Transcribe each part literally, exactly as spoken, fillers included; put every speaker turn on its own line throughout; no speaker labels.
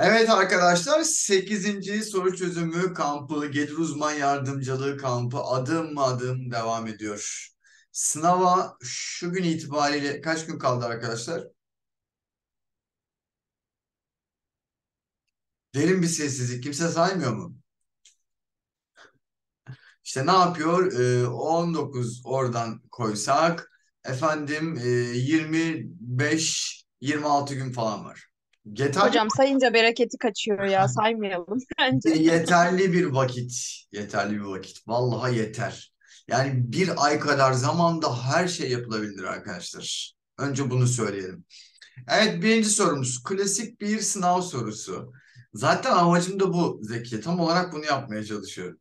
Evet arkadaşlar, sekizinci soru çözümü kampı, Gelir Uzman Yardımcılığı kampı adım adım devam ediyor. Sınava şu gün itibariyle kaç gün kaldı arkadaşlar? Derin bir sessizlik. Kimse saymıyor mu? İşte ne yapıyor? Ee, on dokuz oradan koysak efendim e, yirmi beş yirmi altı gün falan var. Yeterli
Hocam sayınca bereketi kaçıyor ya saymayalım bence.
Yeterli bir vakit. Yeterli bir vakit. Vallahi yeter. Yani bir ay kadar zamanda her şey yapılabilir arkadaşlar. Önce bunu söyleyelim. Evet, birinci sorumuz. Klasik bir sınav sorusu. Zaten amacım da bu Zeki. Tam olarak bunu yapmaya çalışıyorum.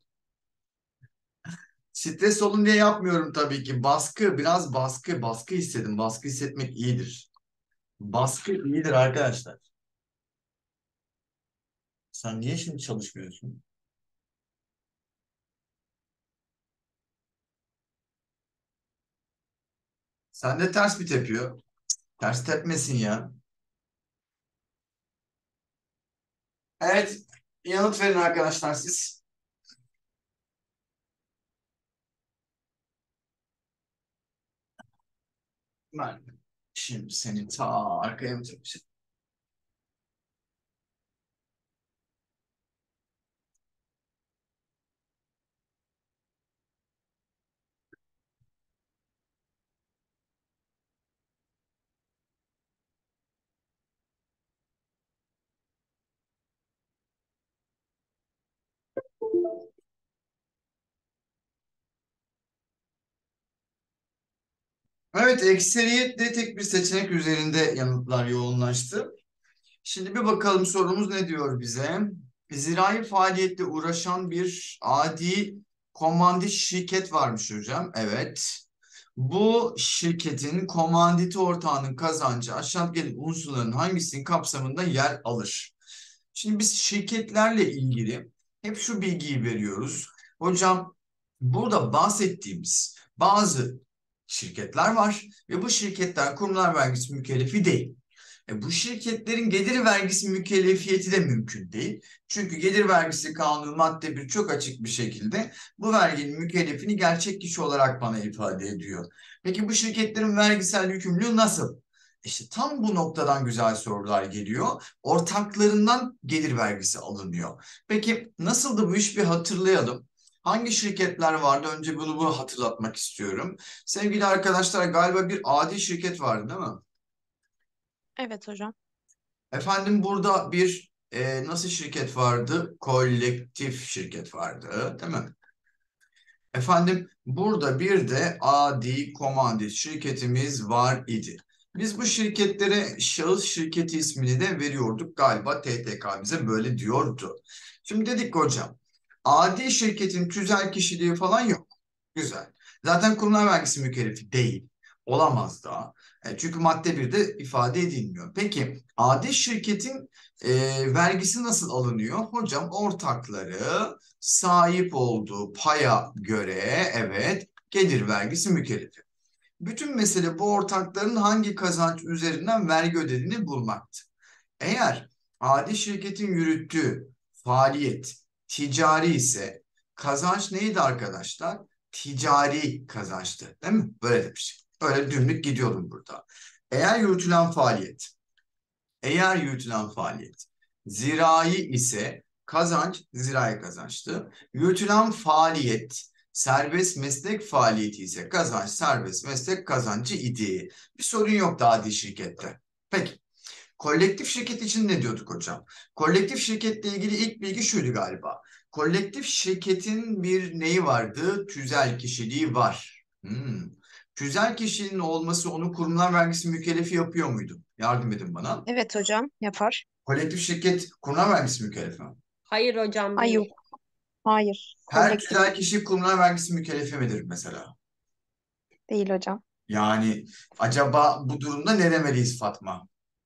Stres olun diye yapmıyorum tabii ki. Baskı, biraz baskı. Baskı hissedin. Baskı hissetmek iyidir. Baskı iyidir arkadaşlar. Sen niye şimdi çalışmıyorsun? Sen de ters bir tepiyor. Ters tepmesin ya. Evet, yanıt verin arkadaşlar siz. Ben şimdi seni ta arkaya mı çekeceğim? Evet, ekseriyetle tek bir seçenek üzerinde yanıtlar yoğunlaştı. Şimdi bir bakalım sorumuz ne diyor bize? Zirai faaliyetle uğraşan bir adi komandit şirket varmış hocam. Evet. Bu şirketin komanditi ortağının kazancı aşağıdaki unsurların hangisinin kapsamında yer alır? Şimdi biz şirketlerle ilgili hep şu bilgiyi veriyoruz. Hocam, burada bahsettiğimiz bazı şirketler var ve bu şirketler kurumlar vergisi mükellefi değil. E, bu şirketlerin gelir vergisi mükellefiyeti de mümkün değil. Çünkü gelir vergisi kanunu madde bir çok açık bir şekilde bu verginin mükellefini gerçek kişi olarak bana ifade ediyor. Peki bu şirketlerin vergisel yükümlülüğü nasıl? İşte tam bu noktadan güzel sorular geliyor. Ortaklarından gelir vergisi alınıyor. Peki nasıldı bu iş, bir hatırlayalım. Hangi şirketler vardı? Önce bunu, bunu hatırlatmak istiyorum. Sevgili arkadaşlar, galiba bir adi şirket vardı değil mi?
Evet hocam.
Efendim, burada bir e, nasıl şirket vardı? Kolektif şirket vardı, değil mi? Efendim, burada bir de adi komandit şirketimiz var idi. Biz bu şirketlere şahıs şirketi ismini de veriyorduk. Galiba T T K bize böyle diyordu. Şimdi dedik ki hocam, adi şirketin tüzel kişiliği falan yok. Güzel. Zaten kurumlar vergisi mükellefi değil. Olamaz da. E, çünkü madde birde ifade edilmiyor. Peki adi şirketin e, vergisi nasıl alınıyor? Hocam, ortakları sahip olduğu paya göre, evet, gelir vergisi mükellefi. Bütün mesele bu ortakların hangi kazanç üzerinden vergi ödediğini bulmaktı. Eğer adi şirketin yürüttüğü faaliyet ticari ise kazanç neydi arkadaşlar? Ticari kazançtı, değil mi? Böyle demiştik. Öyle dümdük gidiyordum burada. Eğer yürütülen faaliyet, eğer yürütülen faaliyet zirai ise kazanç zirai kazançtı. Yürütülen faaliyet serbest meslek faaliyeti ise kazanç serbest meslek kazancı idi. Bir sorun yok adi şirkette. Peki. Kolektif şirket için ne diyorduk hocam? Kolektif şirketle ilgili ilk bilgi şuydu galiba. Kolektif şirketin bir neyi vardı? Tüzel kişiliği var. Hmm. Tüzel kişiliğinin olması onu kurumlar vergisi mükellefi yapıyor muydu? Yardım edin bana.
Evet hocam yapar.
Kolektif şirket kurumlar vergisi mükellefi mi?
Hayır hocam
Ay yok.
değil.
Hayır.
Her
Kolektif
tüzel kişi kurumlar vergisi mükellefi midir mesela?
değil hocam.
Yani acaba bu durumda ne demeliyiz Fatma?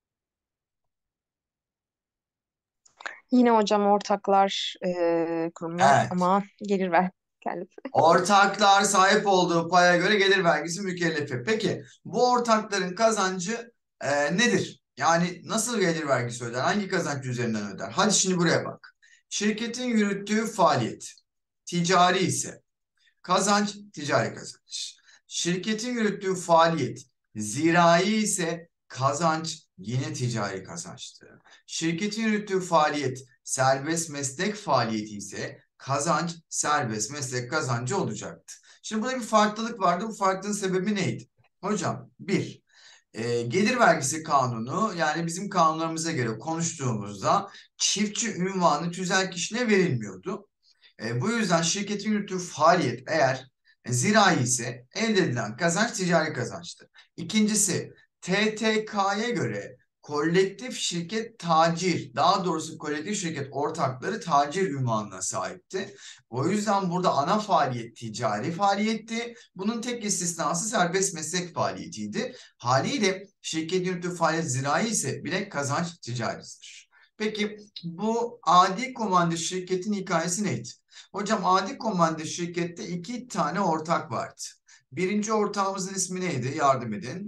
Yine hocam ortaklar e, kurumlar
Evet.
ama gelir ver kendisi.
Ortaklar sahip olduğu paya göre gelir vergisi mükellefi. Peki bu ortakların kazancı e, nedir? Yani nasıl gelir vergisi öder? Hangi kazanç üzerinden öder? Hadi şimdi buraya bak. Şirketin yürüttüğü faaliyet ticari ise kazanç ticari kazanç. Şirketin yürüttüğü faaliyet zirai ise kazanç yine ticari kazançtır. Şirketin yürüttüğü faaliyet serbest meslek faaliyeti ise kazanç serbest meslek kazancı olacaktı. Şimdi burada bir farklılık vardı. Bu farklılığın sebebi neydi? Hocam bir, e, gelir vergisi kanunu, yani bizim kanunlarımıza göre konuştuğumuzda çiftçi ünvanı tüzel kişiliğe verilmiyordu. E, bu yüzden şirketin yürüttüğü faaliyet eğer e, zirai ise elde edilen kazanç ticari kazançtır. İkincisi, T T K'ya göre kolektif şirket tacir, daha doğrusu kolektif şirket ortakları tacir ünvanına sahipti. O yüzden burada ana faaliyet ticari faaliyetti. Bunun tek istisnası serbest meslek faaliyetiydi. Haliyle şirketin yürüttüğü faaliyet zirai ise bile kazanç ticaridir. Peki bu adi komando şirketin hikayesi neydi? Hocam adi komando şirkette iki tane ortak vardı. Birinci ortağımızın ismi neydi? Yardım edin.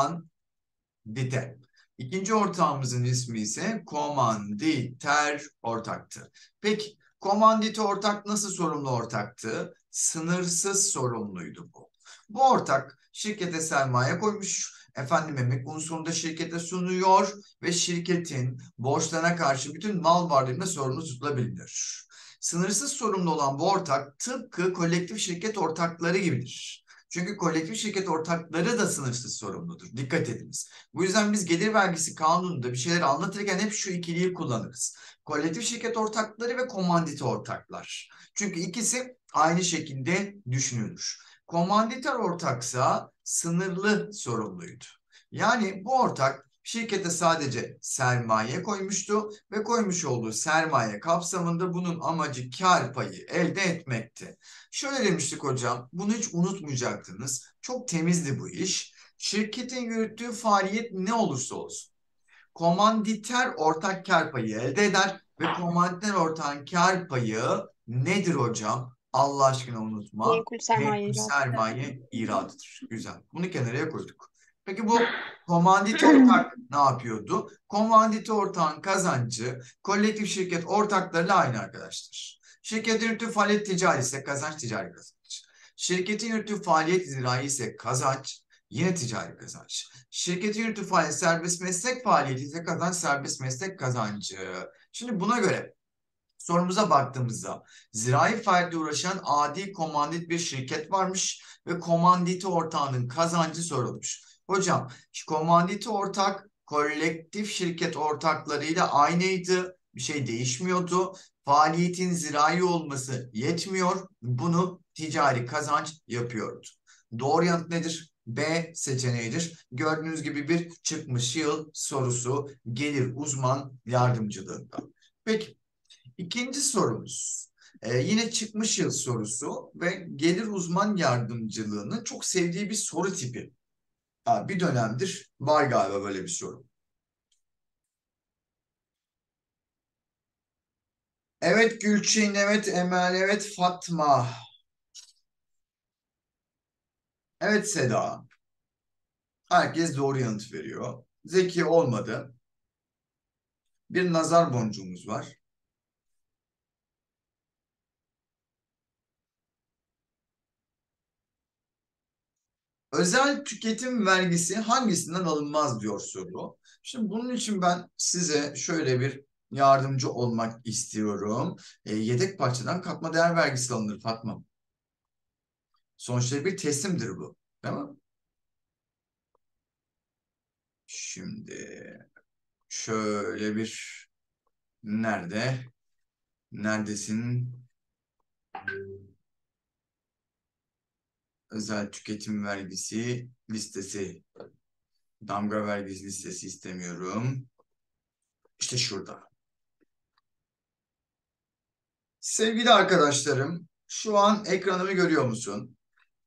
Komandite. İkinci ortağımızın ismi ise komanditer ortaktı. Peki komandite ortak nasıl sorumlu ortaktı? Sınırsız sorumluydu bu. Bu ortak şirkete sermaye koymuş, efendim emek unsurunu da şirkete sunuyor ve şirketin borçlarına karşı bütün mal varlığında sorumlu tutulabilir. Sınırsız sorumlu olan bu ortak tıpkı kolektif şirket ortakları gibidir. Çünkü kolektif şirket ortakları da sınırsız sorumludur. Dikkat ediniz. Bu yüzden biz gelir vergisi kanununda bir şeyleri anlatırken hep şu ikiliyi kullanırız. Kolektif şirket ortakları ve komandite ortaklar. Çünkü ikisi aynı şekilde düşünülür. Komanditer ortaksa sınırlı sorumluydu. Yani bu ortak şirkete sadece sermaye koymuştu ve koymuş olduğu sermaye kapsamında bunun amacı kar payı elde etmekti. Şöyle demiştik hocam, bunu hiç unutmayacaktınız. Çok temizdi bu iş. Şirketin yürüttüğü faaliyet ne olursa olsun, komanditer ortak kar payı elde eder ve komanditer ortağın kar payı nedir hocam? Allah aşkına unutma.
Menkul sermaye
Menkul
icadı.
sermaye iradıdır. Güzel. Bunu kenara koyduk. Peki bu komandite ortak ne yapıyordu? Komandite ortağın kazancı kolektif şirket ortaklarıyla aynı arkadaşlar. Şirketin yürüttüğü faaliyet ticari ise kazanç ticari kazanç. Şirketin yürüttüğü faaliyet zirai ise kazanç yine ticari kazanç. Şirketin yürüttüğü faaliyet serbest meslek faaliyeti ise kazanç serbest meslek kazancı. Şimdi buna göre sorumuza baktığımızda zirai faaliyetle uğraşan adi komandit bir şirket varmış ve komanditi ortağının kazancı sorulmuş. Hocam komanditi ortak kolektif şirket ortaklarıyla aynıydı. Bir şey değişmiyordu. Faaliyetin zirai olması yetmiyor. Bunu ticari kazanç yapıyordu. Doğru yanıt nedir? B seçeneğidir. Gördüğünüz gibi bir çıkmış yıl sorusu gelir uzman yardımcılığında. Peki ikinci sorumuz. Ee, yine çıkmış yıl sorusu ve gelir uzman yardımcılığının çok sevdiği bir soru tipi. Ha, bir dönemdir var galiba böyle bir soru. Evet Gülçin, evet Emel, evet Fatma. Evet Seda. Herkes doğru yanıt veriyor. Zeki olmadı. Bir nazar boncuğumuz var. Özel tüketim vergisi hangisinden alınmaz diyor soru. Şimdi bunun için ben size şöyle bir yardımcı olmak istiyorum. E, yedek parçadan katma değer vergisi alınır Fatma. Sonuçta bir teslimdir bu. Değil mi? Şimdi şöyle bir nerede? Neredesin? Özel tüketim vergisi listesi. Damga vergisi listesi istemiyorum. İşte şurada. Sevgili arkadaşlarım, şu an ekranımı görüyor musun?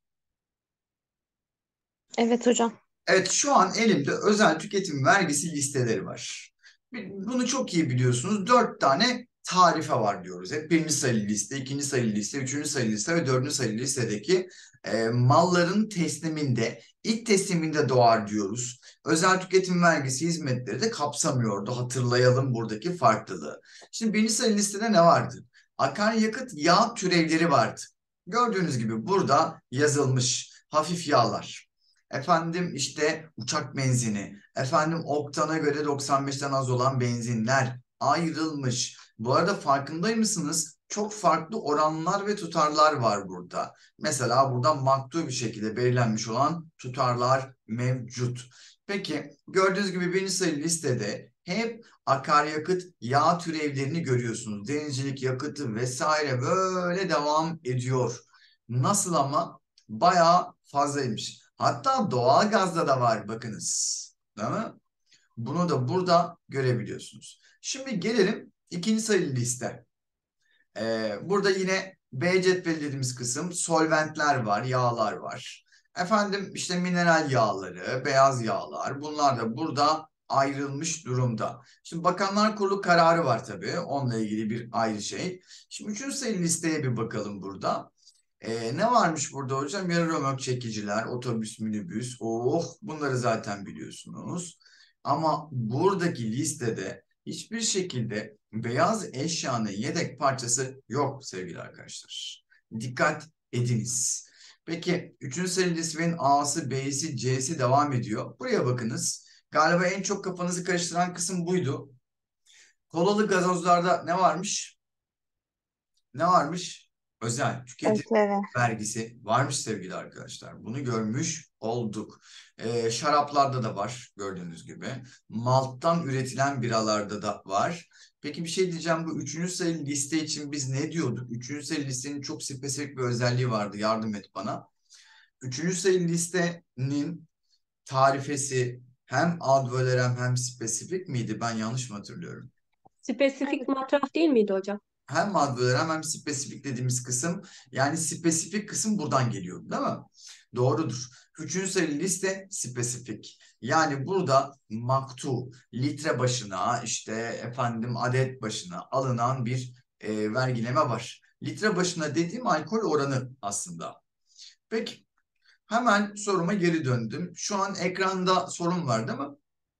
Evet hocam.
Evet, şu an elimde özel tüketim vergisi listeleri var. Bunu çok iyi biliyorsunuz. Dört tane tarife var diyoruz. Hep birinci sayılı liste, ikinci sayılı liste, üçüncü sayılı liste ve dördüncü sayılı listedeki e, malların tesliminde, ilk tesliminde doğar diyoruz. Özel tüketim vergisi hizmetleri de kapsamıyordu. Hatırlayalım buradaki farklılığı. Şimdi birinci sayılı listede ne vardı? Akaryakıt yağ türevleri vardı. Gördüğünüz gibi burada yazılmış hafif yağlar. Efendim işte uçak benzini, efendim oktana göre doksan beşten az olan benzinler ayrılmış. Bu arada farkında mısınız? Çok farklı oranlar ve tutarlar var burada. Mesela burada maktu bir şekilde belirlenmiş olan tutarlar mevcut. Peki gördüğünüz gibi birinci sayılı listede hep akaryakıt yağ türevlerini görüyorsunuz. Denizcilik yakıtı vesaire böyle devam ediyor. Nasıl ama? Bayağı fazlaymış. Hatta doğalgazda da var bakınız. Değil mi? Bunu da burada görebiliyorsunuz. Şimdi gelelim ikinci sayılı liste. Ee, burada yine B cetveli dediğimiz kısım solventler var, yağlar var. Efendim işte mineral yağları, beyaz yağlar bunlar da burada ayrılmış durumda. Şimdi Bakanlar Kurulu kararı var tabii. Onunla ilgili bir ayrı şey. Şimdi üçüncü sayılı listeye bir bakalım burada. Ee, ne varmış burada hocam? Yarı römork çekiciler, otobüs, minibüs. Oh bunları zaten biliyorsunuz. Ama buradaki listede hiçbir şekilde beyaz eşyanın yedek parçası yok sevgili arkadaşlar. Dikkat ediniz. Peki üçüncü sayılı listenin A'sı, B'si, C'si devam ediyor. Buraya bakınız. Galiba en çok kafanızı karıştıran kısım buydu. Kolalı gazozlarda ne varmış? Ne varmış? Özel tüketim
Evet.
vergisi varmış sevgili arkadaşlar. Bunu görmüş olduk. Ee, şaraplarda da var gördüğünüz gibi. Malttan üretilen biralarda da var. Peki bir şey diyeceğim, bu üçüncü sayılı liste için biz ne diyorduk? Üçüncü sayılı listenin çok spesifik bir özelliği vardı. Yardım et bana. Üçüncü sayılı listenin tarifesi hem ad valorem hem spesifik miydi? Ben yanlış mı hatırlıyorum?
Spesifik matrah değil miydi hocam?
Hem ad valorem hem spesifik dediğimiz kısım, yani spesifik kısım buradan geliyor değil mi? Doğrudur. Üçüncü sayılı liste spesifik. Yani burada maktu litre başına işte efendim adet başına alınan bir e, vergileme var. Litre başına dediğim alkol oranı aslında. Peki hemen soruma geri döndüm. Şu an ekranda sorun var değil mi?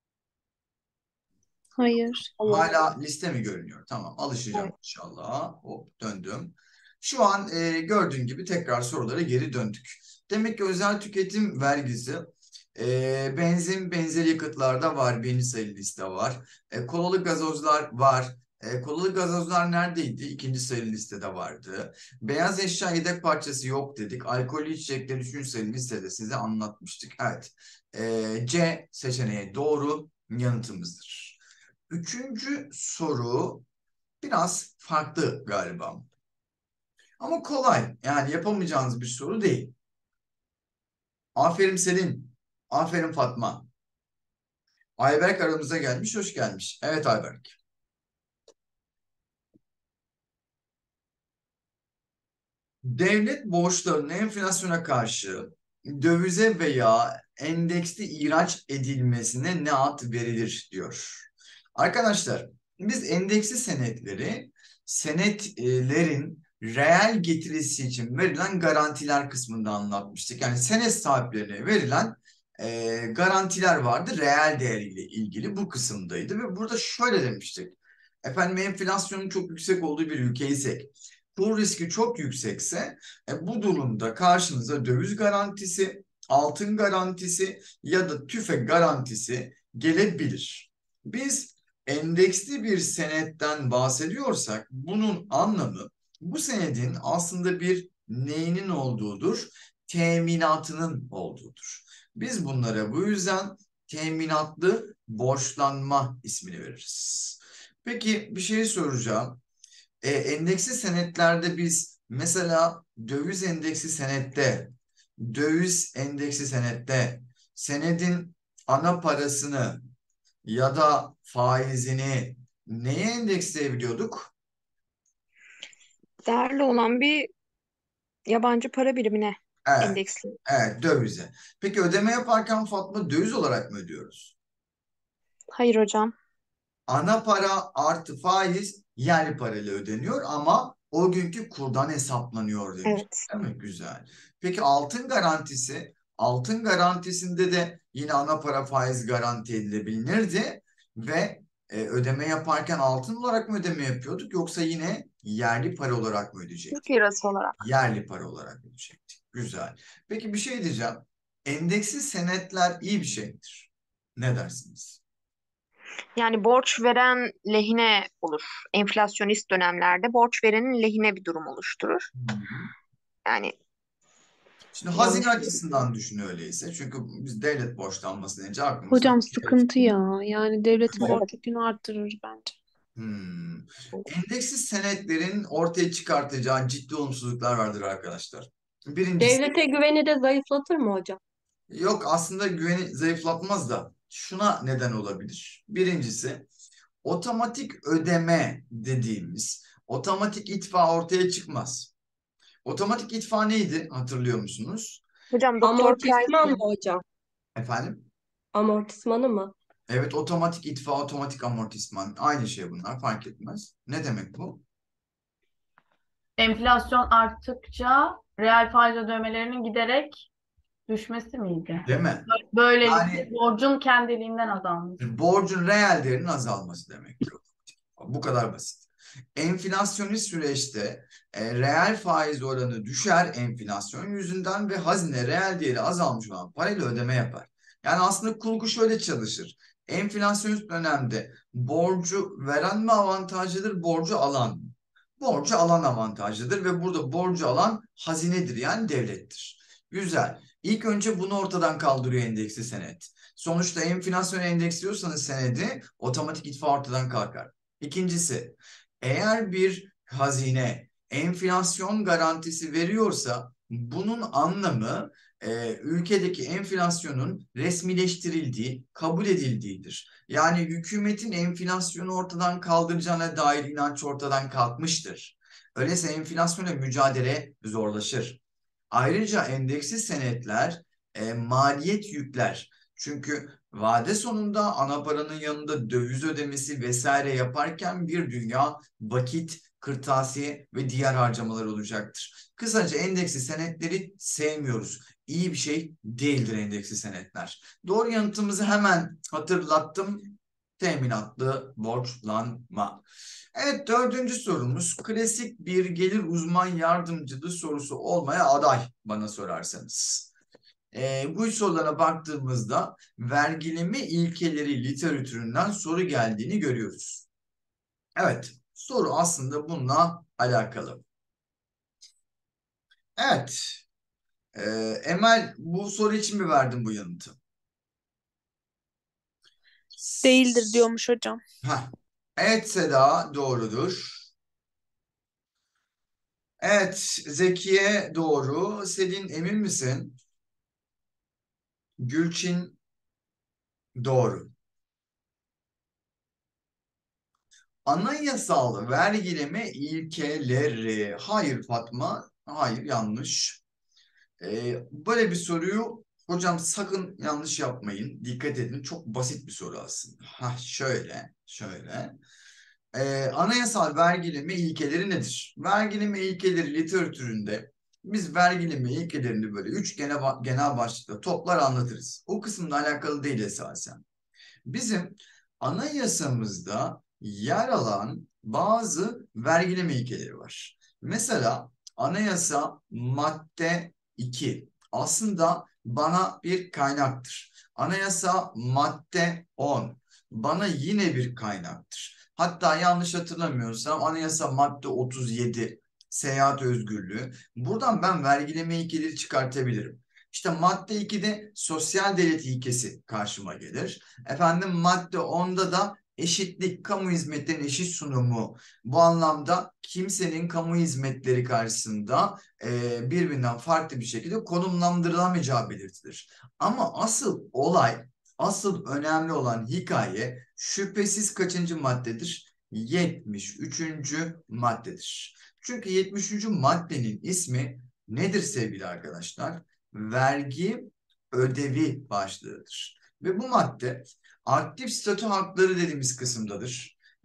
Hayır.
Hala liste mi görünüyor? Tamam, alışacağım
Evet.
inşallah. Hop döndüm. Şu an e, gördüğün gibi tekrar sorulara geri döndük. Demek ki özel tüketim vergisi e, benzin benzeri yakıtlarda var. Birinci sayılı liste var. E, kolalı gazozlar var. E, kolalı gazozlar neredeydi? İkinci sayılı listede vardı. Beyaz eşya yedek parçası yok dedik. Alkollü içecekler üçüncü sayılı listede size anlatmıştık. Evet. E, C seçeneği doğru yanıtımızdır. Üçüncü soru biraz farklı galiba. Ama kolay. Yani yapamayacağınız bir soru değil. Aferin Selin. Aferin Fatma. Ayberk aramıza gelmiş. Hoş gelmiş. Evet Ayberk. Devlet borçlarının enflasyona karşı dövize veya endeksli ihraç edilmesine ne ad verilir diyor. Arkadaşlar biz endeksli senetleri senetlerin reel getirisi için verilen garantiler kısmında anlatmıştık. Yani senet sahiplerine verilen e, garantiler vardı reel değeriyle ilgili bu kısımdaydı ve burada şöyle demiştik. Efendim enflasyonun çok yüksek olduğu bir ülkeysek, kur riski çok yüksekse e, bu durumda karşınıza döviz garantisi, altın garantisi ya da tüfe garantisi gelebilir. Biz endeksli bir senetten bahsediyorsak bunun anlamı bu senedin aslında bir neyinin olduğudur? Teminatının olduğudur. Biz bunlara bu yüzden teminatlı borçlanma ismini veririz. Peki bir şey soracağım. E, endeksli senetlerde biz mesela döviz endeksi senette, döviz endeksi senette senedin ana parasını ya da faizini neye endeksleyebiliyorduk?
Değerli olan bir yabancı para birimine
Evet,
endeksli.
evet dövize. Peki ödeme yaparken Fatma döviz olarak mı ödüyoruz?
Hayır hocam.
Ana para artı faiz yerli parayla ödeniyor ama o günkü kurdan hesaplanıyor demiş.
Evet.
Değil mi? Güzel. Peki altın garantisi? Altın garantisinde de yine ana para faiz garanti edilebilirdi ve e, ödeme yaparken altın olarak mı ödeme yapıyorduk yoksa yine yerli para olarak mı ödeyecektik?
Türk lirası olarak.
Yerli para olarak ödeyecektik. Güzel. Peki bir şey diyeceğim. Endeksli senetler iyi bir şeydir. Ne dersiniz?
Yani borç veren lehine olur. Enflasyonist dönemlerde borç verenin lehine bir durum oluşturur.
Hmm.
Yani
Şimdi hazine
yanlış değil.
açısından düşün öyleyse. Çünkü biz devlet borçlanması deyince aklımıza
Hocam
devlet.
sıkıntı ya. Yani devletin
Evet.
borç yükünü arttırır bence.
Hmm. Endeksiz senetlerin ortaya çıkartacağı ciddi olumsuzluklar vardır arkadaşlar. Birincisi,
Devlete güveni de zayıflatır mı hocam?
yok aslında güveni zayıflatmaz da şuna neden olabilir. Birincisi, otomatik ödeme dediğimiz otomatik itfa ortaya çıkmaz. Otomatik itfa neydi hatırlıyor musunuz?
Hocam Doktor
Amortisman mı
Price'ın
hocam?
Efendim?
Amortismanı mı?
Evet, otomatik itfa, otomatik amortisman aynı şey bunlar, fark etmez. Ne demek bu?
Enflasyon arttıkça reel faiz ödemelerinin giderek düşmesi miydi?
Değil mi?
Böylelikle
Yani
borcun kendiliğinden azalması.
borcun reel değerinin azalması demektir. Bu kadar basit. Enflasyonist süreçte e, reel faiz oranı düşer enflasyon yüzünden ve hazine reel değeri azalmış olan parayla ödeme yapar. Yani aslında kurgu şöyle çalışır. Enflasyonist dönemde borcu veren mi avantajlıdır, borcu alan mı? Borcu alan avantajlıdır ve burada borcu alan hazinedir, yani devlettir. Güzel. İlk önce bunu ortadan kaldırıyor endeksli senet. Sonuçta enflasyonu endeksliyorsanız senedi otomatik itfa ortadan kalkar. İkincisi, eğer bir hazine enflasyon garantisi veriyorsa bunun anlamı e, ülkedeki enflasyonun resmileştirildiği, kabul edildiğidir. Yani hükümetin enflasyonu ortadan kaldıracağına dair inanç ortadan kalkmıştır. Öyleyse enflasyonla mücadele zorlaşır. Ayrıca endeksiz senetler e, maliyet yükler. Çünkü vade sonunda ana paranın yanında döviz ödemesi vesaire yaparken bir dünya vakit, kırtasiye ve diğer harcamalar olacaktır. Kısaca endeksli senetleri sevmiyoruz. İyi bir şey değildir endeksli senetler. Doğru yanıtımızı hemen hatırlattım. Teminatlı borçlanma. Evet, dördüncü sorumuz klasik bir gelir uzman yardımcılığı sorusu olmaya aday bana sorarsanız. Ee, bu sorulara baktığımızda vergileme ilkeleri literatüründen soru geldiğini görüyoruz. Evet, soru aslında bununla alakalı. Evet, ee, Emel bu soru için mi verdin bu yanıtı?
Değildir diyormuş hocam.
Heh. Evet Seda, doğrudur. Evet, Zekiye doğru. Selin emin misin? Gülçin doğru. Anayasal vergileme ilkeleri. Hayır Fatma, hayır yanlış. Ee, böyle bir soruyu hocam sakın yanlış yapmayın. Dikkat edin, çok basit bir soru aslında. Ha şöyle, şöyle. Ee, anayasal vergileme ilkeleri nedir? Vergileme ilkeleri literatüründe biz vergileme ilkelerini böyle üç genel, genel başlıkta toplar anlatırız. O kısımla alakalı değil esasen. Bizim anayasamızda yer alan bazı vergileme ilkeleri var. Mesela anayasa madde iki aslında bana bir kaynaktır. Anayasa madde on bana yine bir kaynaktır. Hatta yanlış hatırlamıyorsam anayasa madde otuz yedi seyahat özgürlüğü. Buradan ben vergileme ilkeleri çıkartabilirim. İşte madde ikide sosyal devlet ilkesi karşıma gelir. Efendim madde onda da eşitlik, kamu hizmetlerinin eşit sunumu. Bu anlamda kimsenin kamu hizmetleri karşısında e, birbirinden farklı bir şekilde konumlandırılamayacağı belirtilir. Ama asıl olay, asıl önemli olan hikaye şüphesiz kaçıncı maddedir? yetmiş üçüncü maddedir. Çünkü yetmiş üçüncü maddenin ismi nedir sevgili arkadaşlar? Vergi ödevi başlığıdır. Ve bu madde aktif statü hakları dediğimiz kısımdadır.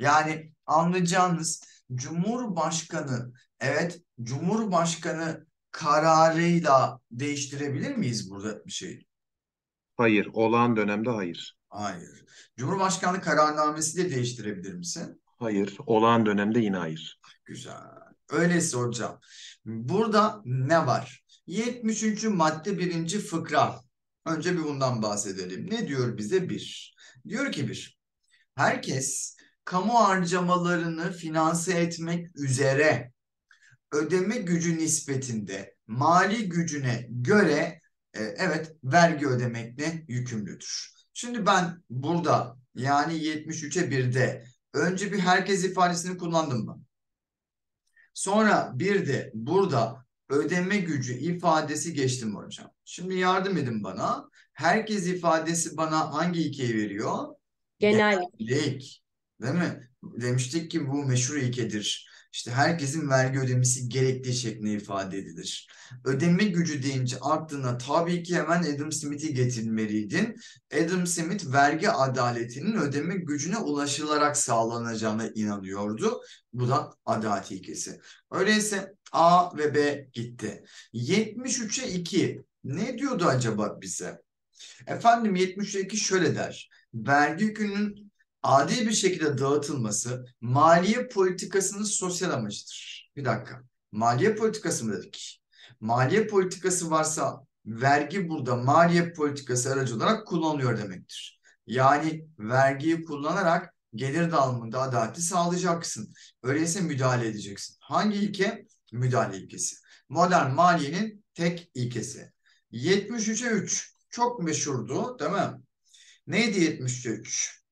Yani anlayacağınız Cumhurbaşkanı, evet, Cumhurbaşkanı kararıyla değiştirebilir miyiz burada bir şey?
Hayır. Olağan dönemde hayır.
Hayır. Cumhurbaşkanlığı kararnamesiyle değiştirebilir misin?
Hayır. Olağan dönemde yine hayır.
Güzel. Öyleyse hocam, burada ne var? yetmiş üçüncü madde birinci fıkra. Önce bir bundan bahsedelim. Ne diyor bize? Bir. Diyor ki bir. Herkes kamu harcamalarını finanse etmek üzere ödeme gücü nispetinde mali gücüne göre e, evet vergi ödemekle yükümlüdür. Şimdi ben burada yani yetmiş üçe birde önce bir herkes ifadesini kullandım mı? Sonra bir de burada ödeme gücü ifadesi geçtim hocam. Şimdi yardım edin bana. Herkes ifadesi bana hangi ilkeyi veriyor?
Genel.
Genellik. Değil mi? Demiştik ki bu meşhur ilkedir. İşte herkesin vergi ödemesi gerektiği şeklinde ifade edilir. Ödeme gücü deyince aklına tabii ki hemen Adam Smith'i getirmeliydin. Adam Smith vergi adaletinin ödeme gücüne ulaşılarak sağlanacağına inanıyordu. Bu da adalet ilkesi. Öyleyse A ve B gitti. yetmiş üçe iki ne diyordu acaba bize? Efendim yetmiş üçe iki şöyle der. Vergi yükünün adil bir şekilde dağıtılması maliye politikasının sosyal amacıdır. Bir dakika. Maliye politikası mı dedik? Maliye politikası varsa vergi burada maliye politikası aracı olarak kullanılıyor demektir. Yani vergiyi kullanarak gelir dağılımında adaleti sağlayacaksın. Öyleyse müdahale edeceksin. Hangi ilke? Müdahale ilkesi. Modern maliyenin tek ilkesi. yetmiş üçe üç. Çok meşhurdu, değil mi? Neydi yetmiş üçe üç?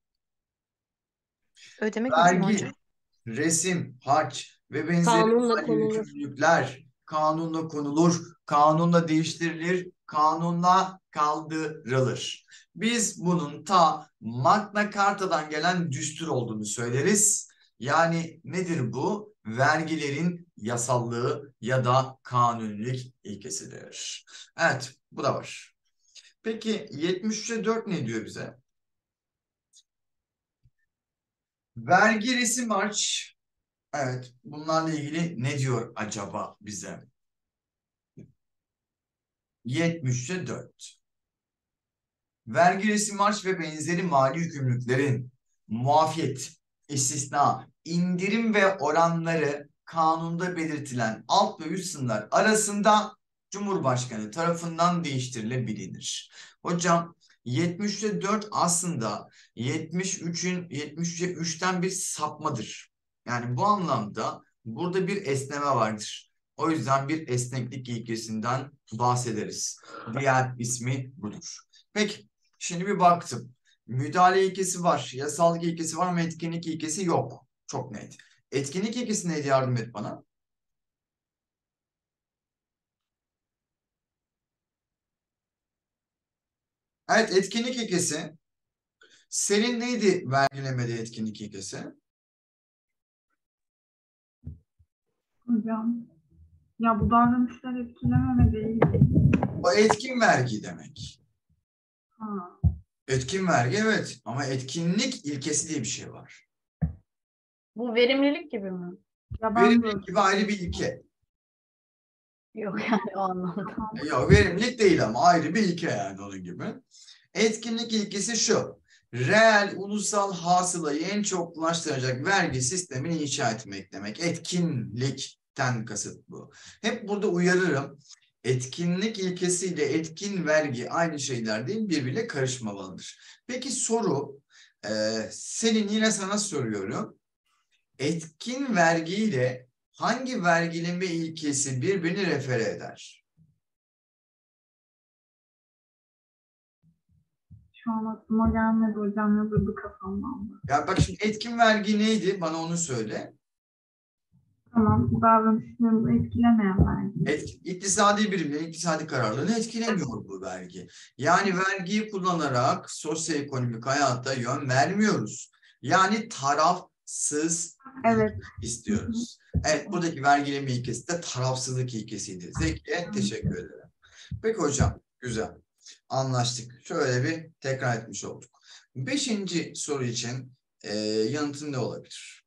Ödeme gücü mü
Vergi,
hocam?
resim, harç ve benzeri
Kanunla
mali
konulur.
yükümlülükler kanunla konulur, kanunla değiştirilir, kanunla kaldırılır. Biz bunun ta Magna Carta'dan gelen düstur olduğunu söyleriz. Yani nedir bu? Vergilerin yasallığı ya da kanunilik ilkesidir. Evet, bu da var. Peki yetmiş üçe dört ne diyor bize? Vergi, resim, harç. Evet, bunlarla ilgili ne diyor acaba bize? yetmiş üçe dört. Vergi, resim, harç ve benzeri mali yükümlülüklerin muafiyet, istisna, indirim ve oranları kanunda belirtilen alt ve üst sınırlar arasında Cumhurbaşkanı tarafından değiştirilebilir. Hocam yetmiş üçe dört aslında yetmiş üçün yetmiş üçe üçten bir sapmadır. Yani bu anlamda burada bir esneme vardır. O yüzden bir esneklik ilkesinden bahsederiz. Diğer ismi budur. Peki, şimdi bir baktım. Müdahale ilkesi var, yasallık ilkesi var ama etkinlik ilkesi yok. Çok net. Etkinlik ilkesi neydi? Yardım et bana. Evet, etkinlik ilkesi. Senin neydi vergilemede etkinlik ilkesi?
Hocam, ya bu davranışlar etkilememe değil.
O etkin vergi demek.
Ha,
Etkin vergi evet ama etkinlik ilkesi diye bir şey var.
Bu verimlilik gibi mi?
ya ben
Verimlilik
böyle
gibi ayrı bir ilke.
Yok yani o anlamda.
E, Yok verimlilik değil ama ayrı bir ilke yani onun gibi. Etkinlik ilkesi şu. Reel ulusal hasılayı en çok ulaştıracak vergi sistemini inşa etmek demek. Etkinlikten kasıt bu. Hep burada uyarırım. Etkinlik ilkesiyle etkin vergi aynı şeyler değil, birbiriyle karışmamalıdır. Peki soru, e, senin yine sana soruyorum. Etkin vergi ile hangi vergileme ilkesi birbirini refere eder?
şu an aklıma gelmedi hocam, yazıldı kafamdan.
Ya bak şimdi etkin vergi neydi? Bana onu söyle.
Tamam, bu davranışlarımızı etkilemeyen vergi.
Et, iktisadi birimlerin iktisadi kararlarını etkilemiyor bu vergi. Yani vergiyi kullanarak sosyoekonomik hayatta yön vermiyoruz. Yani tarafsız
Evet.
istiyoruz. Evet, buradaki vergileme ilkesi de tarafsızlık ilkesiydi. Zekiye teşekkür ederim. Peki hocam, güzel. Anlaştık. Şöyle bir tekrar etmiş olduk. Beşinci soru için e, yanıtın ne olabilir?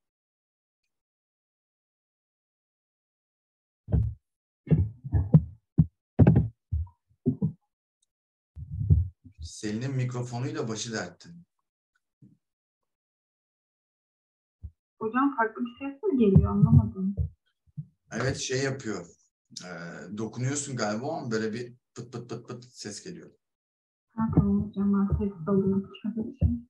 Selin'in mikrofonuyla başı dertte.
Hocam farklı bir ses mi geliyor anlamadım.
Evet, şey yapıyor. E, dokunuyorsun galiba ama böyle bir pıt pıt pıt pıt ses geliyor.
Ha, tamam hocam ben ses alıyorum. Şöyle.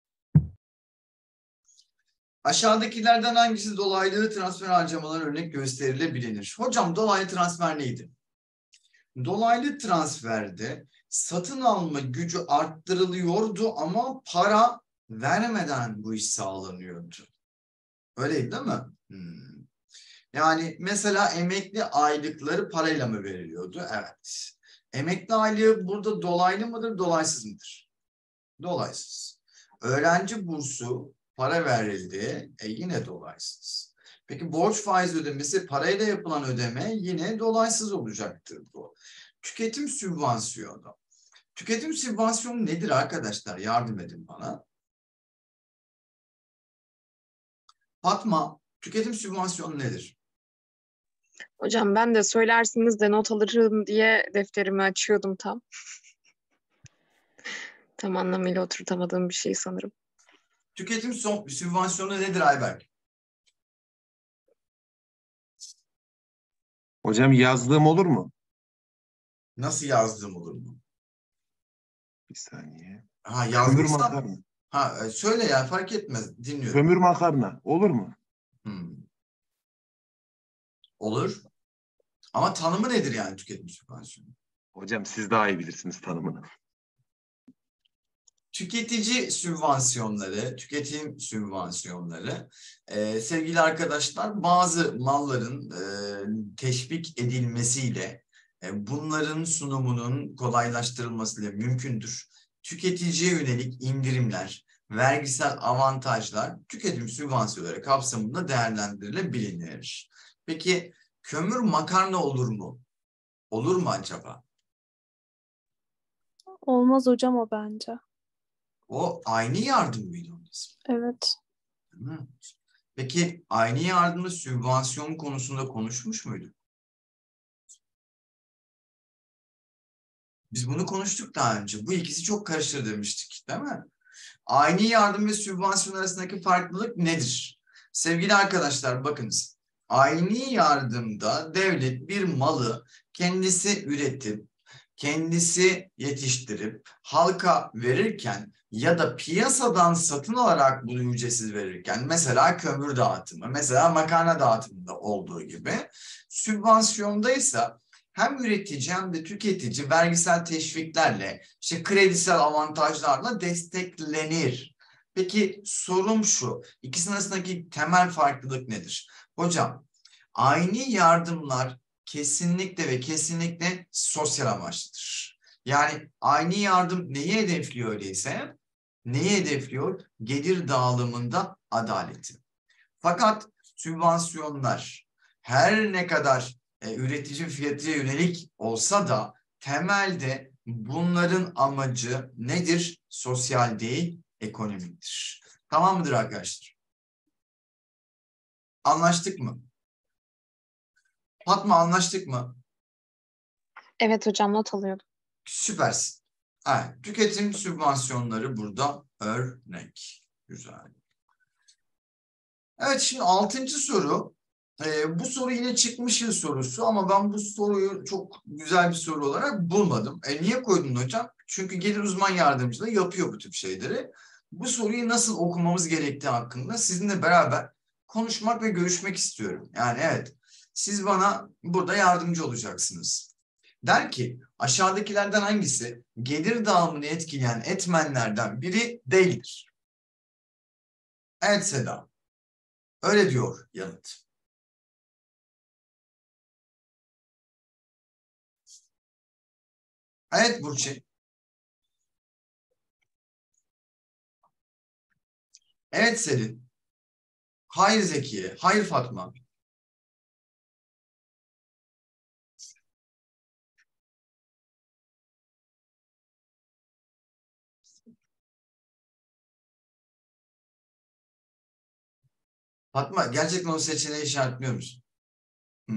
Aşağıdakilerden hangisi dolaylı transfer harcamaları örnek gösteriyle bilinir? Hocam dolaylı transfer neydi? Dolaylı transferde satın alma gücü arttırılıyordu ama para vermeden bu iş sağlanıyordu. Öyleydi değil mi? Hmm. Yani mesela emekli aylıkları parayla mı veriliyordu? Evet. Emekli aylığı burada dolaylı mıdır, dolaysız mıdır? Dolaysız. Öğrenci bursu para verildi, e yine dolaysız. Peki borç faiz ödemesi parayla yapılan ödeme yine dolaysız olacaktır bu. Tüketim sübvansiyonu. Tüketim sübvansiyonu nedir arkadaşlar? Yardım edin bana. Fatma, tüketim sübvansiyonu nedir?
Hocam ben de söylersiniz de not alırım diye defterimi açıyordum tam. Tam anlamıyla oturtamadığım bir şey sanırım.
Tüketim sübvansiyonu nedir Ayberk?
Hocam yazdığım olur mu?
Nasıl yazdığım olur mu?
Bir saniye.
Ha,
Kömür
yazdıysan
makarna.
ha, söyle ya, fark etmez, dinliyorum.
Kömür makarna olur mu?
Hmm. Olur. Ama tanımı nedir yani tüketim sübvansiyonu?
Hocam siz daha iyi bilirsiniz tanımını.
Tüketici sübvansiyonları, tüketim sübvansiyonları, e, sevgili arkadaşlar, bazı malların e, teşvik edilmesiyle, e, bunların sunumunun kolaylaştırılmasıyla mümkündür. Tüketiciye yönelik indirimler, vergisel avantajlar tüketim sübvansiyonları kapsamında değerlendirilebilir. Peki kömür makarna olur mu? Olur mu acaba?
Olmaz hocam o bence.
O aynı yardım mıydı onun ismi?
Evet.
Hı. Peki aynı yardımı sübvansiyon konusunda konuşmuş muyduk? Biz bunu konuştuk daha önce. Bu ikisi çok karıştır demiştik, değil mi? Aynı yardım ve sübvansiyon arasındaki farklılık nedir? Sevgili arkadaşlar, bakınız. Aynı yardımda devlet bir malı kendisi üretip, kendisi yetiştirip halka verirken ya da piyasadan satın alarak bunu ücretsiz verirken, mesela kömür dağıtımı, mesela makarna dağıtımında olduğu gibi, sübvansiyondaysa hem üretici hem de tüketici vergisel teşviklerle, işte kredisel avantajlarla desteklenir. Peki sorum şu, ikisinin arasındaki temel farklılık nedir? Hocam, aynı yardımlar kesinlikle ve kesinlikle sosyal amaçlıdır. Yani aynı yardım neyi hedefliyor öyleyse? Neyi hedefliyor? Gelir dağılımında adaleti. Fakat sübvansiyonlar her ne kadar e, üretici fiyatına yönelik olsa da temelde bunların amacı nedir? Sosyal değil, ekonomiktir. Tamam mıdır arkadaşlar? Anlaştık mı? Fatma, anlaştık mı?
Evet hocam, not alıyordum.
Süpersin. Evet, tüketim sübvansiyonları burada örnek. Güzel. Evet, şimdi altıncı soru. Ee, bu soru yine çıkmış yıl sorusu ama ben bu soruyu çok güzel bir soru olarak bulmadım. E, niye koydun hocam? Çünkü gelir uzman yardımcılığı yapıyor bu tip şeyleri. Bu soruyu nasıl okumamız gerektiği hakkında sizinle beraber konuşmak ve görüşmek istiyorum. Yani evet, siz bana burada yardımcı olacaksınız. Der ki aşağıdakilerden hangisi gelir dağılımını etkileyen etmenlerden biri değildir? Evet Seda. Öyle diyor yanıt. Evet Burçin. Evet Selin. Hayır Zekiye. Hayır Fatma. Fatma gerçekten o seçeneği işaretliyor musun? Hı.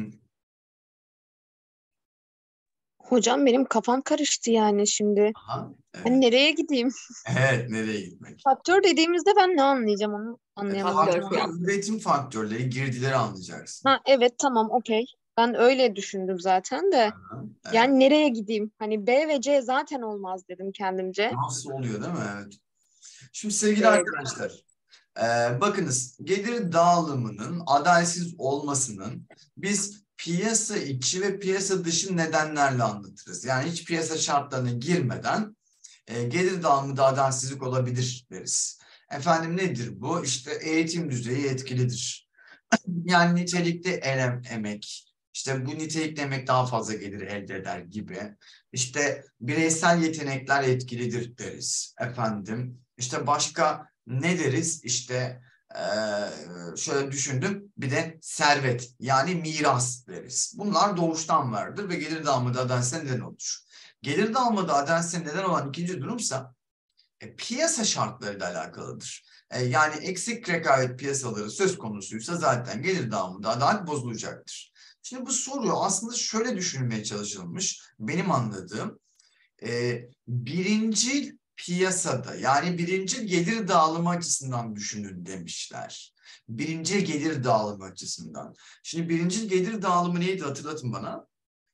Hocam benim kafam karıştı yani şimdi.
Aha,
Ben
evet.
nereye gideyim?
Evet, nereye gitmek?
Faktör dediğimizde ben ne anlayacağım onu
E,
anlayamadım
Faktör,
şu an.
fiyat.
faktör, üretim faktörleri, girdileri anlayacaksın.
Ha evet tamam okey. Ben öyle düşündüm zaten de.
Aha, evet.
Yani nereye gideyim? Hani B ve C zaten olmaz dedim kendimce.
Nasıl oluyor değil mi? Evet. Şimdi sevgili
Evet.
arkadaşlar, e, bakınız gelir dağılımının adaletsizsiz olmasının biz piyasa içi ve piyasa dışı nedenlerle anlatırız. Yani hiç piyasa şartlarına girmeden e, gelir dağılımında adaletsizlik olabilir deriz. Efendim nedir bu? İşte eğitim düzeyi etkilidir. Yani nitelikli elem, emek, işte bu nitelikli emek daha fazla gelir elde eder gibi. İşte bireysel yetenekler etkilidir deriz. Efendim, işte başka ne deriz? İşte eee, şöyle düşündüm, bir de servet yani miras deriz. Bunlar doğuştan vardır ve gelir dağılımında adaletsizliğe neden olur. Gelir dağılımında adaletsizliğe neden olan ikinci durumsa e, piyasa şartlarıyla alakalıdır. E, yani eksik rekabet piyasaları söz konusuysa zaten gelir dağılımında adalet bozulacaktır. Şimdi bu soru aslında şöyle düşünülmeye çalışılmış. Benim anladığım e, birincil piyasada yani birincil gelir dağılımı açısından düşünün demişler. Birincil gelir dağılımı açısından. Şimdi birincil gelir dağılımı neydi hatırlatın bana.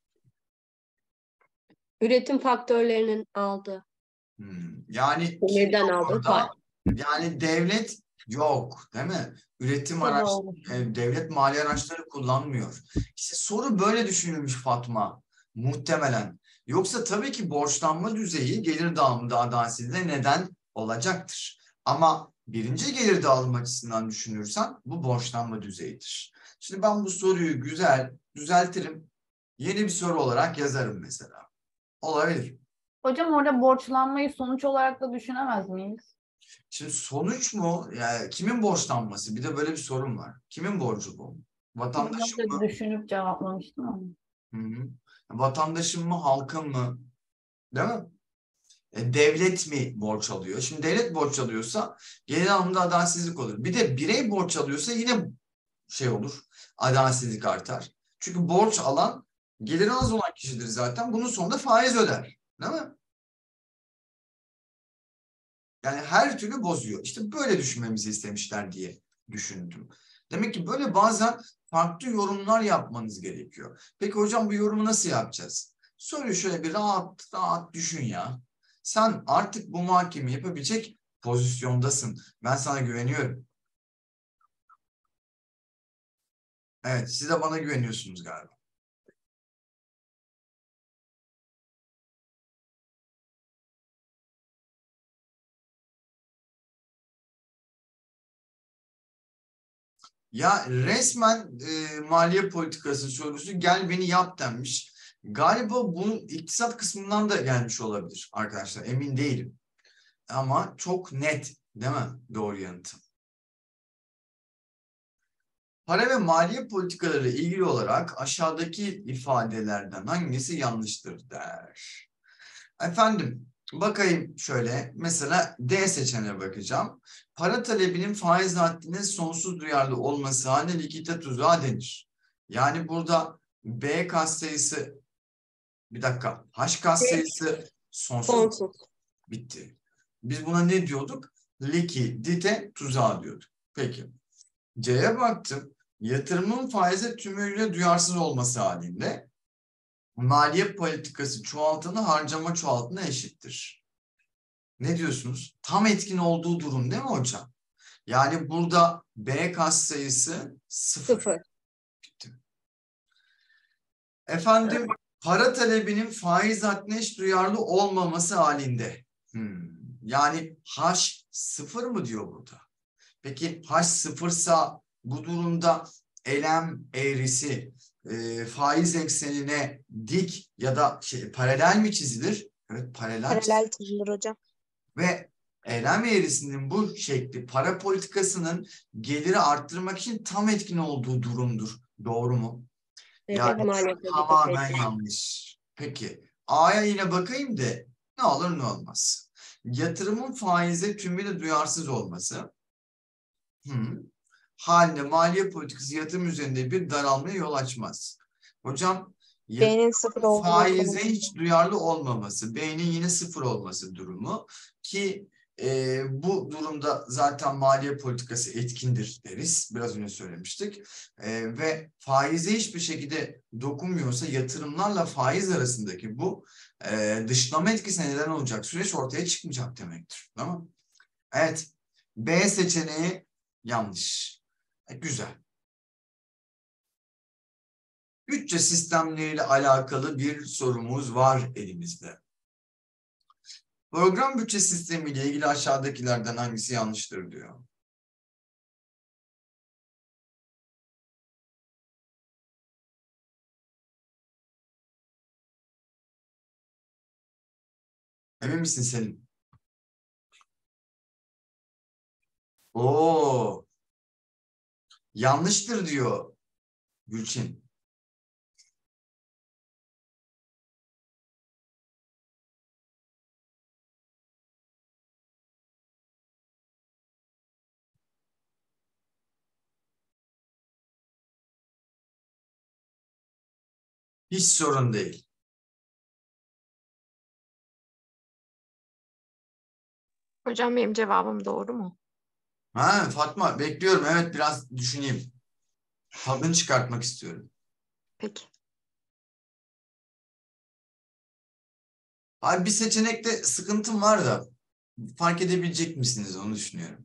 Üretim faktörlerinin aldığı.
Hmm, yani kim
Gelirden aldığı
orada?
pay.
Yani devlet yok, değil mi? Üretim araç,
Doğru.
e, devlet mali araçları kullanmıyor. İşte soru böyle düşünülmüş Fatma, muhtemelen. Yoksa tabii ki borçlanma düzeyi gelir dağılımında adaletsizliğe neden olacaktır. Ama birinci gelir dağılımı açısından düşünürsen bu borçlanma düzeyidir. Şimdi ben bu soruyu güzel düzeltirim. Yeni bir soru olarak yazarım mesela. Olabilir.
Hocam orada borçlanmayı sonuç olarak da düşünemez miyiz?
Şimdi sonuç mu? Yani kimin borçlanması? Bir de böyle bir sorun var. Kimin borcu bu?
Ben
Vatandaşın
de
mı?
düşünüp cevaplamıştım ama.
Hı hı. Vatandaşın mı? Halkın mı? Değil mi? E, devlet mi borç alıyor? Şimdi devlet borç alıyorsa gelir anlamında adaletsizlik olur. Bir de birey borç alıyorsa yine şey olur. Adaletsizlik artar. Çünkü borç alan geliri az olan kişidir zaten. Bunun sonunda faiz öder. Değil mi? Yani her türlü bozuyor. İşte böyle düşünmemizi istemişler diye düşündüm. Demek ki böyle bazen farklı yorumlar yapmanız gerekiyor. Peki hocam bu yorumu nasıl yapacağız? Soruyu şöyle bir rahat rahat düşün ya. Sen artık bu muhakemeyi yapabilecek pozisyondasın. Ben sana güveniyorum. Evet, siz de bana güveniyorsunuz galiba. Ya resmen e, maliye politikası sorusu gel beni yap denmiş. Galiba bunun iktisat kısmından da gelmiş olabilir arkadaşlar. Emin değilim. Ama çok net değil mi doğru yanıtı? Para ve maliye politikaları ile ilgili olarak aşağıdaki ifadelerden hangisi yanlıştır der. Efendim bakayım şöyle mesela D seçeneğine bakacağım. Para talebinin faiz haddine sonsuz duyarlı olması halinde likidite tuzağı denir. Yani burada B katsayısı bir dakika H katsayısı sonsuz
Sonsuz.
bitti. Biz buna ne diyorduk? Likidite tuzağı diyorduk. Peki. C'ye baktım. Yatırımın faize tümüyle duyarsız olması halinde maliye politikası çoğaltını harcama çoğaltına eşittir. Ne diyorsunuz? Tam etkin olduğu durum değil mi hocam? Yani burada B katsayısı sıfır.
Sıfır.
Bitti. Efendim para talebinin faiz haddine eş duyarlı olmaması halinde. Hmm. Yani H sıfır mı diyor burada? Peki H sıfırsa bu durumda elem eğrisi e, faiz eksenine dik ya da şey, paralel mi çizilir? Evet paralel,
Paralel çizilir hocam.
ve elem eğrisinin bu şekli para politikasının geliri arttırmak için tam etkin olduğu durumdur. Doğru mu?
Evet,
Yani
maliye politikası.
tamamen yanlış. Peki A'ya yine bakayım da ne olur ne olmaz. Yatırımın faize tümüyle duyarsız olması. Hmm. halinde maliye politikası yatırım üzerinde bir daralmaya yol açmaz. Hocam
B'nin sıfır olduğunu
faize
söylemek.
hiç duyarlı olmaması, B'nin yine sıfır olması durumu ki e, bu durumda zaten maliye politikası etkindir deriz. Biraz önce söylemiştik. E, ve faize hiçbir şekilde dokunmuyorsa yatırımlarla faiz arasındaki bu e, dışlama etkisine neden olacak süreç ortaya çıkmayacak demektir. Tamam. Evet. B seçeneği yanlış. E, güzel. Bütçe sistemleriyle alakalı bir sorumuz var elimizde. Program bütçe sistemiyle ilgili aşağıdakilerden hangisi yanlıştır diyor. Emin misin Selim? Oo, yanlıştır diyor Gülçin. Hiç sorun değil.
Hocam benim cevabım doğru mu?
Ha Fatma bekliyorum. Evet biraz düşüneyim. Tadını çıkartmak istiyorum.
Peki.
Abi bir seçenekte sıkıntım var da fark edebilecek misiniz onu düşünüyorum.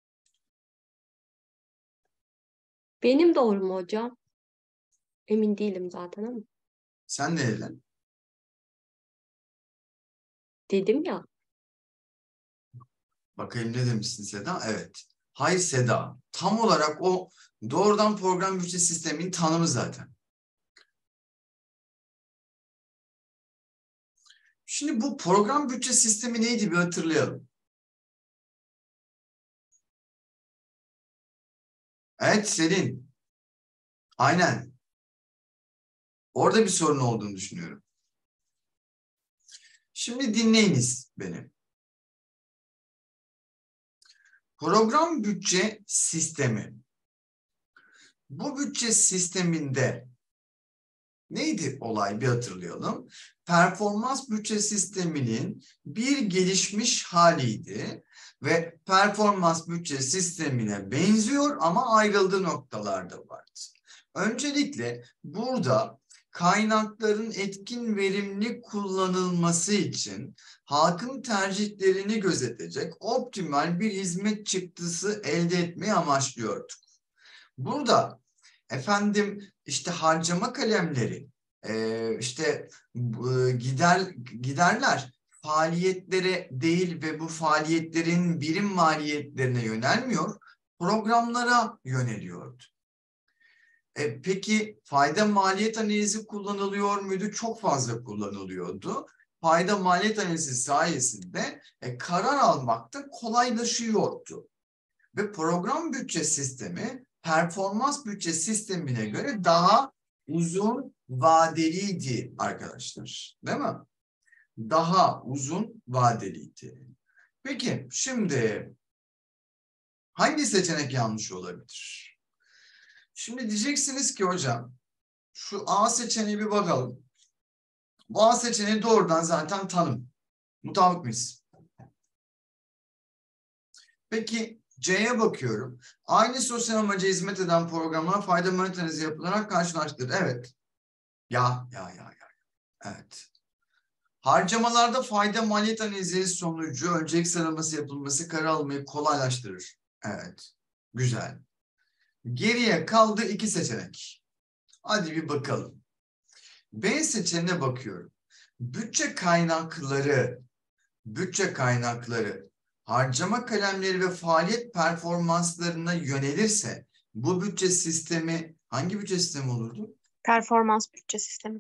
Benim doğru mu hocam? Emin değilim zaten ama.
Sen ne dedin?
Dedim ya.
Bakayım ne demişsin Seda? Evet. Hayır Seda. Tam olarak o doğrudan program bütçe sisteminin tanımı zaten. Şimdi bu program bütçe sistemi neydi bir hatırlayalım. Evet Selin. Aynen. Orada bir sorun olduğunu düşünüyorum. Şimdi dinleyiniz beni. Program bütçe sistemi. Bu bütçe sisteminde neydi olay bir hatırlayalım. Performans bütçe sisteminin bir gelişmiş haliydi ve performans bütçe sistemine benziyor ama ayrıldığı noktalarda vardı. Öncelikle burada kaynakların etkin verimli kullanılması için halkın tercihlerini gözetecek optimal bir hizmet çıktısı elde etmeyi amaçlıyorduk. Burada efendim işte harcama kalemleri, e, işte e, gider giderler faaliyetlere değil ve bu faaliyetlerin birim maliyetlerine yönelmiyor, programlara yöneliyordu. E, peki fayda maliyet analizi kullanılıyor muydu? Çok fazla kullanılıyordu. Fayda maliyet analizi sayesinde e, karar almakta kolaylaşıyordu. Ve program bütçe sistemi performans bütçe sistemine göre daha uzun vadeliydi arkadaşlar. Değil mi? Daha uzun vadeliydi. Peki şimdi hangi seçenek yanlış olabilir? Şimdi diyeceksiniz ki hocam şu A seçeneği bir bakalım. Bu A seçeneği doğrudan zaten tanım. Mutabık mıyız? Peki C'ye bakıyorum. Aynı sosyal amaca hizmet eden programlar fayda maliyet analizi yapılarak karşılaştırılır. Evet. Ya, ya, ya, ya. Evet. Harcamalarda fayda maliyet analizi sonucu öncelik sıralaması yapılması karar almayı kolaylaştırır. Evet. Güzel. Geriye kaldı iki seçenek. Hadi bir bakalım. B seçeneğine bakıyorum. Bütçe kaynakları, bütçe kaynakları harcama kalemleri ve faaliyet performanslarına yönelirse bu bütçe sistemi hangi bütçe sistemi olurdu?
Performans bütçe sistemi.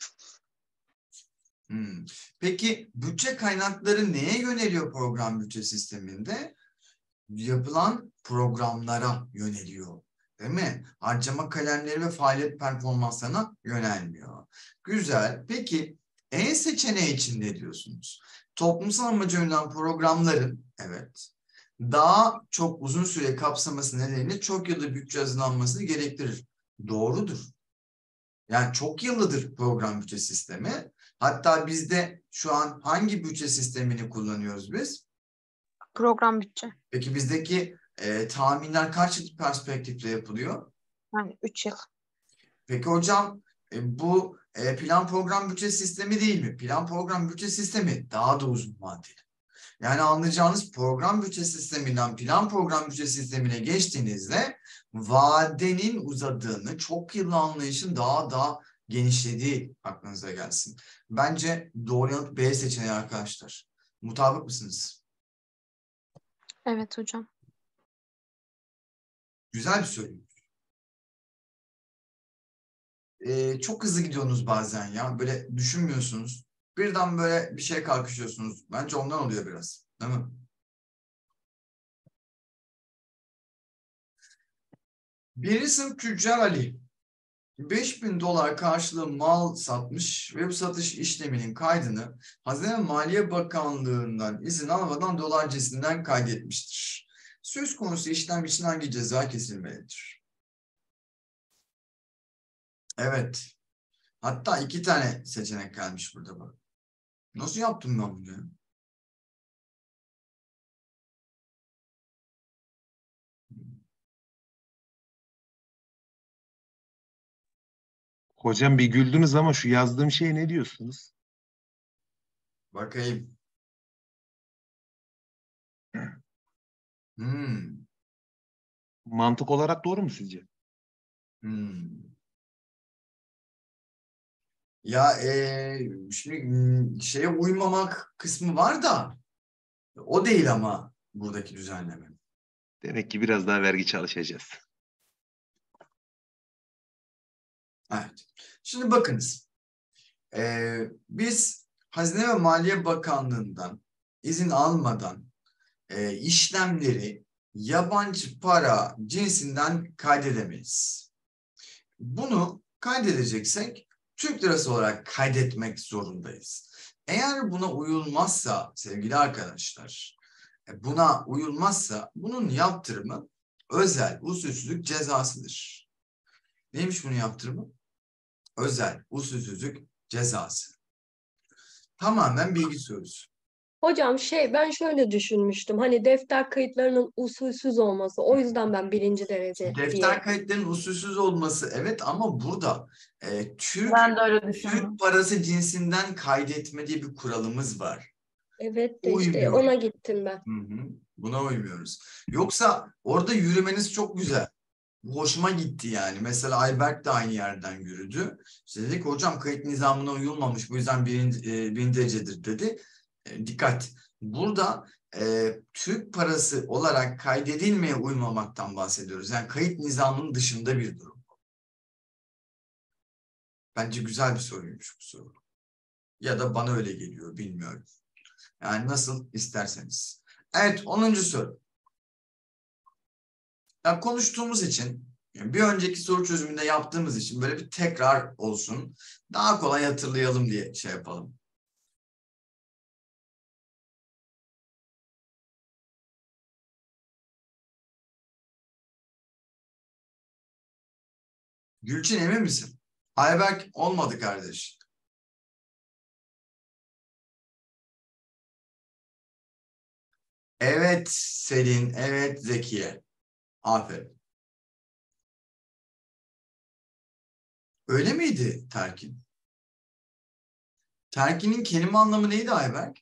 Hmm. Peki bütçe kaynakları neye yöneliyor program bütçe sisteminde? Yapılan programlara yöneliyor. Değil mi? Harcama kalemleri ve faaliyet performanslarına yönelmiyor. Güzel. Peki E seçeneği için ne diyorsunuz? Toplumsal amaca yönelen programların, evet, daha çok uzun süre kapsaması nedeniyle çok yıllık bütçe hazırlanmasını gerektirir. Doğrudur. Yani çok yıllıdır program bütçe sistemi. Hatta bizde şu an hangi bütçe sistemini kullanıyoruz biz?
Program bütçe.
Peki bizdeki e, tahminler kaç yıl perspektifle yapılıyor?
Yani üç yıl.
Peki hocam e, bu e, plan program bütçe sistemi değil mi? Plan program bütçe sistemi daha da uzun vadeli. Yani anlayacağınız program bütçe sisteminden plan program bütçe sistemine geçtiğinizde vadenin uzadığını, çok yıllı anlayışın daha daha genişlediği aklınıza gelsin. Bence doğru yanıt B seçeneği arkadaşlar. Mutabık mısınız?
Evet hocam.
Güzel bir soru. Ee, çok hızlı gidiyorsunuz bazen ya. Böyle düşünmüyorsunuz. Birden böyle bir şeye kalkışıyorsunuz. Bence ondan oluyor biraz. Değil mi? Birinci sınıf tüccar Ali beş bin dolar karşılığı mal satmış ve bu satış işleminin kaydını Hazine ve Maliye Bakanlığı'ndan izin almadan dolar cinsinden kaydetmiştir. Söz konusu işlem için hangi ceza kesilmelidir? Evet. Hatta iki tane seçenek gelmiş burada bak. Nasıl yaptım ben bunu ya?
Hocam bir güldünüz ama şu yazdığım şeye ne diyorsunuz?
Bakayım. Hmm.
Mantık olarak doğru mu sizce?
Hmm. Ya e, şimdi hmm, şeye uymamak kısmı var da o değil ama buradaki düzenleme.
Demek ki biraz daha vergi çalışacağız.
Evet. Şimdi bakınız. E, biz Hazine ve Maliye Bakanlığı'ndan izin almadan e, işlemleri yabancı para cinsinden kaydedemeyiz. Bunu kaydedeceksek Türk lirası olarak kaydetmek zorundayız. Eğer buna uyulmazsa sevgili arkadaşlar, buna uyulmazsa bunun yaptırımı özel usulsüzlük cezasıdır. Neymiş bunun yaptırımı? Özel usulsüzlük cezası. Tamamen bilgi sorusu.
Hocam şey ben şöyle düşünmüştüm. Hani defter kayıtlarının usulsüz olması. O yüzden ben birinci derece
Defter
diye.
kayıtlarının usulsüz olması evet ama burada e, Türk
Ben de öyle düşündüm.
Türk parası cinsinden kaydetme diye bir kuralımız var.
Evet de işte
Uymuyor.
ona gittim ben.
Hı hı. Buna uymuyoruz. Yoksa orada yürümeniz çok güzel. Hoşuma gitti yani. Mesela Ayberk de aynı yerden yürüdü. İşte dedik hocam kayıt nizamına uyulmamış. Bu yüzden birinci, e, birinci derecedir dedi. E, dikkat. Burada e, Türk parası olarak kaydedilmeye uymamaktan bahsediyoruz. Yani kayıt nizamının dışında bir durum. Bence güzel bir soruymuş bu soru. Ya da bana öyle geliyor bilmiyorum. Yani nasıl isterseniz. Evet onuncu soru. Ya konuştuğumuz için yani bir önceki soru çözümünde yaptığımız için böyle bir tekrar olsun. Daha kolay hatırlayalım diye şey yapalım. Gülçin emin misin? Ayberk olmadı kardeş. Evet Selin, evet Zekiye. Aferin. Öyle miydi terkin? Terkinin kelime anlamı neydi Ayberk?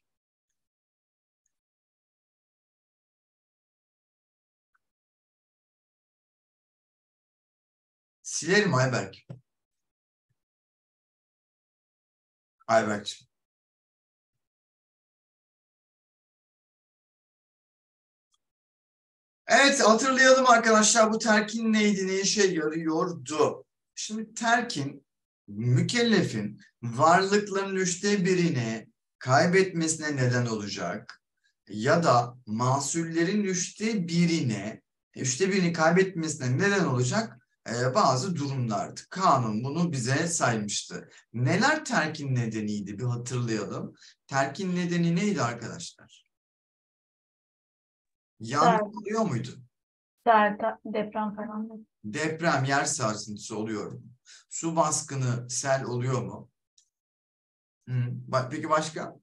Silerim Ayberk. Ayberk'ciğim. Evet hatırlayalım arkadaşlar bu terkin neydi, ne işe yarıyordu? Şimdi terkin mükellefin varlıklarının üçte birini kaybetmesine neden olacak ya da mahsullerin üçte birine üçte birini kaybetmesine neden olacak e, bazı durumlardı. Kanun bunu bize saymıştı. Neler terkin nedeniydi bir hatırlayalım. Terkin nedeni neydi arkadaşlar? Yangın
Sel,
oluyor muydu?
sel, ta- deprem falan.
Deprem, yer sarsıntısı oluyor mu? Su baskını, sel oluyor mu? Hı. Ba- Peki başka?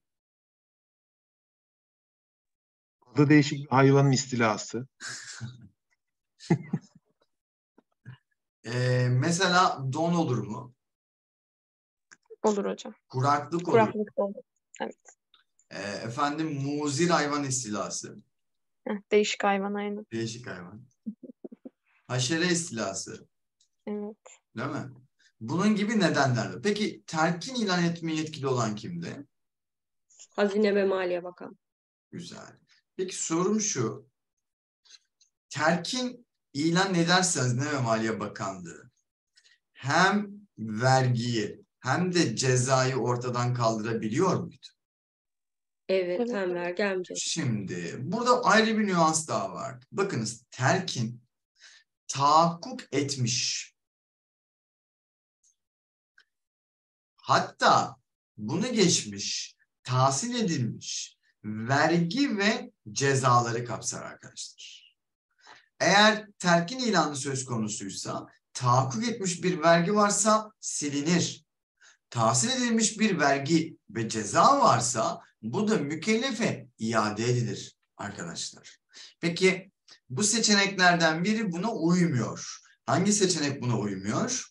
Adı değişik bir hayvanın istilası.
Ee, mesela don olur mu?
Olur hocam.
Kuraklık olur.
Kuraklık da olur. Evet.
Ee, efendim muzir hayvan istilası.
Heh, değişik hayvan aynen.
Değişik hayvan. Haşere istilası.
Evet.
Değil mi? Bunun gibi nedenlerle. Peki telkin ilan etmeye yetkili olan kimdi?
Hazine ve Maliye Bakanı.
Güzel. Peki sorum şu. Telkin ilan ederseniz Hazine ve Maliye Bakanlığı hem vergiyi hem de cezayı ortadan kaldırabiliyor muydu?
Evet,
Evet.
hem vergi hem ceza.
Şimdi burada ayrı bir nüans daha var. Bakınız telkin tahakkuk etmiş. Hatta bunu geçmiş, tahsil edilmiş vergi ve cezaları kapsar arkadaşlar. Eğer telkin ilanı söz konusuysa tahakkuk etmiş bir vergi varsa silinir. Tahsil edilmiş bir vergi ve ceza varsa bu da mükellefe iade edilir arkadaşlar. Peki bu seçeneklerden biri buna uymuyor. Hangi seçenek buna uymuyor?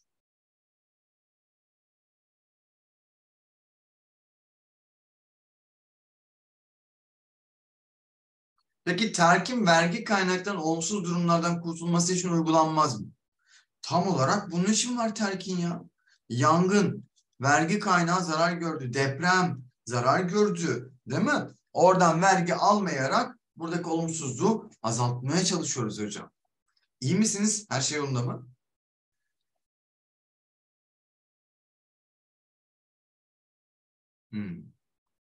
Peki terkin vergi kaynaktan olumsuz durumlardan kurtulması için uygulanmaz mı? Tam olarak bunun için var terkin ya. Yangın, vergi kaynağı zarar gördü. Deprem, zarar gördü. Değil mi? Oradan vergi almayarak buradaki olumsuzluğu azaltmaya çalışıyoruz hocam. İyi misiniz? Her şey yolunda mı? Hmm.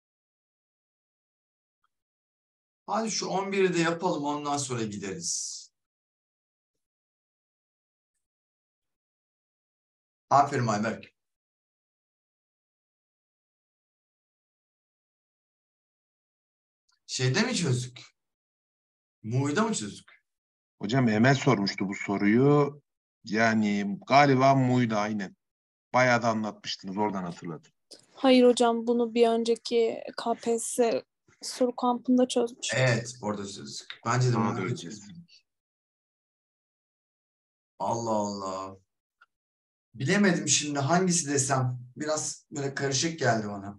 Hadi şu on biri de yapalım, ondan sonra gideriz. Aferin Ayberk. Şeyde mi çözdük? Muğ'da mı çözdük?
Hocam Emel sormuştu bu soruyu. Yani galiba Mu'ydu aynen. Bayağı da anlatmıştınız, oradan hatırladım.
Hayır hocam, bunu bir önceki K P S S soru kampında çözmüş.
Evet, orada çözdük. Bence de
Aa,
Muğ'da
doğru.
çözdük. Allah Allah. Bilemedim şimdi hangisi desem. Biraz böyle karışık geldi bana.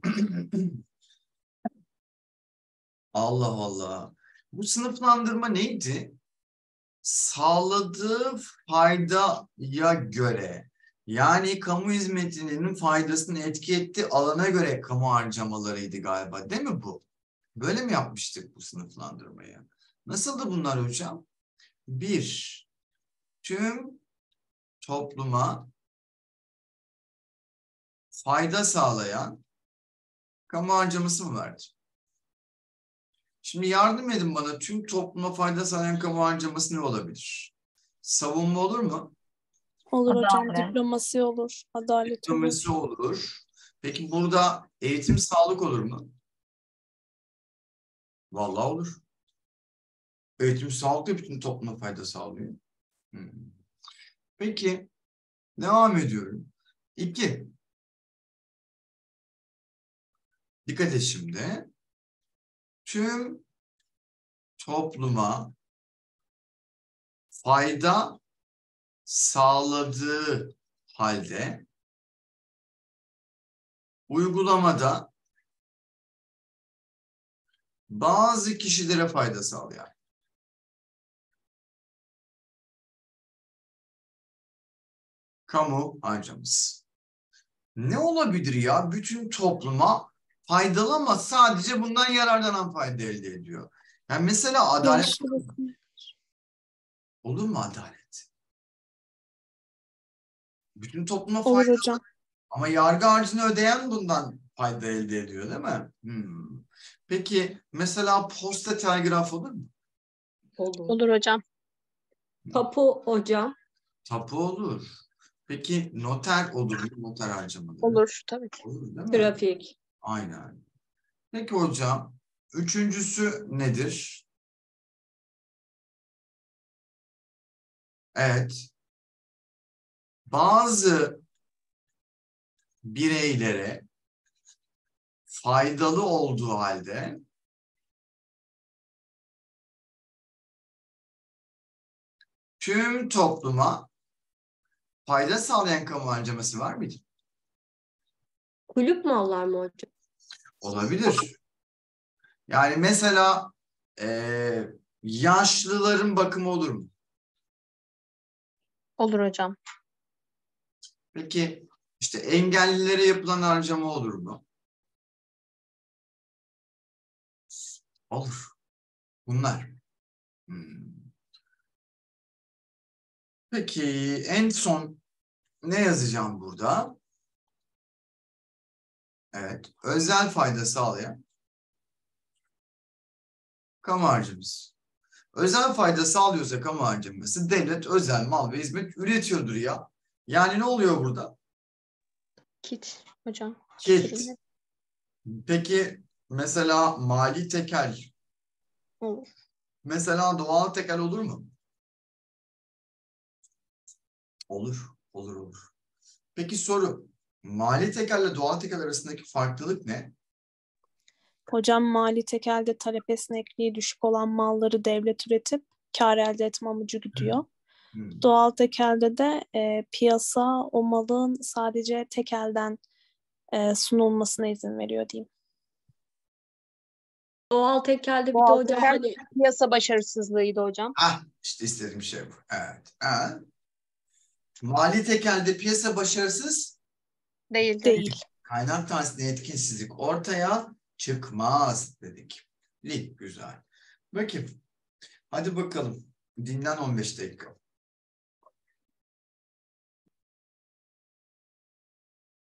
Allah Allah. Bu sınıflandırma neydi? Sağladığı faydaya göre, yani kamu hizmetinin faydasını etki ettiği alana göre kamu harcamalarıydı galiba, değil mi bu? Böyle mi yapmıştık bu sınıflandırmayı? Nasıldı bunlar hocam? Bir, tüm topluma fayda sağlayan kamu harcaması mı verdi? Şimdi yardım edin bana, tüm topluma fayda sağlayan kamu harcaması ne olabilir? Savunma olur mu?
Olur hocam,
Adalet.
diplomasi olur, adalet olur.
Diplomasi olur. Peki burada eğitim, sağlık olur mu? Vallahi olur. Eğitim, sağlık da bütün topluma fayda sağlıyor. Hmm. Peki, devam ediyorum. İki. Dikkat et şimdi. Tüm topluma fayda sağladığı halde uygulamada bazı kişilere fayda sağlıyor. Kamu harcaması. Ne olabilir ya? Bütün topluma faydalı ama sadece bundan yararlanan fayda elde ediyor. Yani mesela adalet
Yaşlı bakım.
olur mu adalet? Bütün topluma
Olur
faydalı
hocam.
ama yargı harcını ödeyen bundan fayda elde ediyor, değil mi? Hmm. Peki mesela posta, telgraf olur mu?
Olur.
Olur hocam.
Tapu hocam.
Tapu olur. Peki noter olur mu? Noter harcamaları.
Olur tabii.
Olur değil mi?
Trafik.
Aynen. Peki hocam, üçüncüsü nedir? Evet. Bazı bireylere faydalı olduğu halde tüm topluma fayda sağlayan kamu harcaması var mıydı?
Kulüp mallar mı hocam?
Olabilir. Yani mesela e, yaşlıların bakımı olur mu?
Olur hocam.
Peki işte engellilere yapılan harcama olur mu? Olur. Bunlar. Hmm. Peki en son ne yazacağım burada? Evet. Özel fayda sağlayan kamu harcaması. Özel fayda sağlıyorsa kamu harcaması devlet özel mal ve hizmet üretiyordur ya. Yani ne oluyor burada?
Kit hocam.
Kit.
Ürünler.
Peki mesela mali tekel,
Olur.
mesela doğal tekel olur mu? Olur, olur, olur. Peki soru, mali tekelle doğal tekel arasındaki farklılık ne?
Hocam mali tekelde talep esnekliği düşük olan malları devlet üretip kar elde etme amacı güdüyor.
Hmm.
Doğal tekelde de e, piyasa o malın sadece tek elden e, sunulmasına izin veriyor diyeyim.
Doğal tekelde bir de
Doğal
hocam
tekel
hani
piyasa başarısızlığıydı hocam.
Ah, işte istediğim şey bu. Evet. Ha. Mali tekelde piyasa başarısız,
Değildi.
Değil.
kaynak tahsilinde etkinsizlik ortaya çıkmaz dedik. Li, güzel. Bakayım. Hadi bakalım. Dinlen on beş dakika.